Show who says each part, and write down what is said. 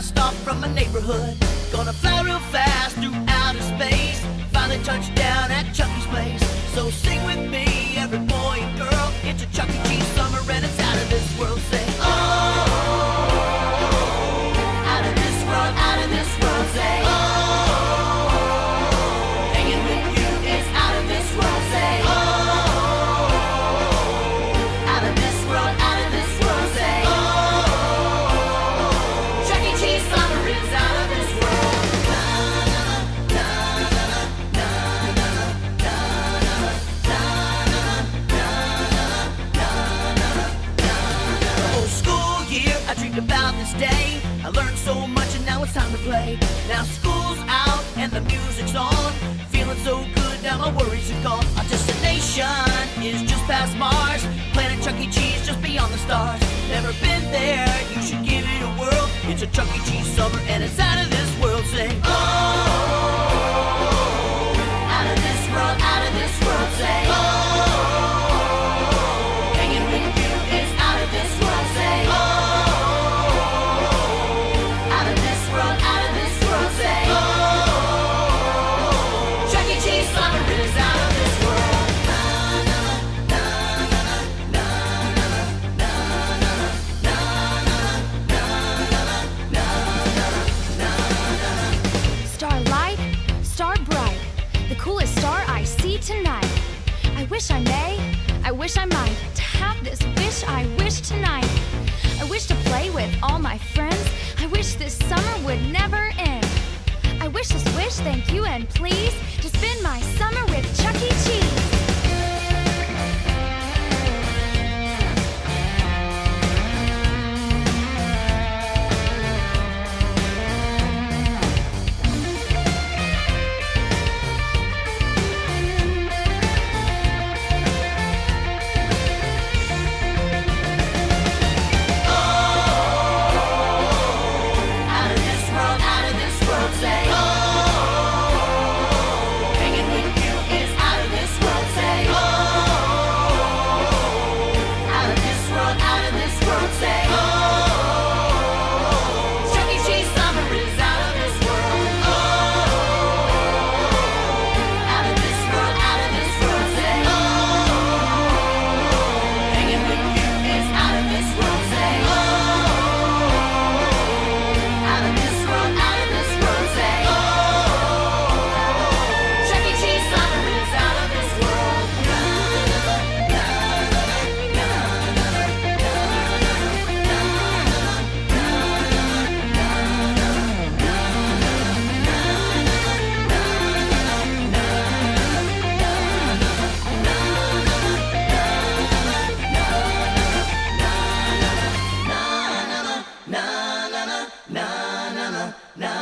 Speaker 1: blast off from my neighborhood. Gonna fly real fast through outer space. Finally touch down at Chucky's place. So sing with me, every boy and girl. It's a Chuck E. Cheese summer and it's out of this world. Say, oh, out of this world, out of this world. Say, oh, hanging with you is out of this world. Say, oh, out of this world, out of this world. Say, oh, Chuck E. Cheese summer is out of this world. I dreamed about this day. I learned so much and now it's time to play. Now school's out and the music's on. Feeling so good, now my worries are gone. Our destination is just past Mars. Planet Chuck E. Cheese just beyond the stars. Never been there, you should give it a whirl. It's a Chuck E. Cheese summer and it's out of this world. Say, oh, out of this world, out of this world. Say, oh, hanging with you is out of this world. Say, oh,
Speaker 2: tonight. I wish I may, I wish I might, to have this wish I wish tonight. I wish to play with all my friends. I wish this summer would never end. I wish this wish, thank you and please, to spend my summer with Chuck E. Cheese. na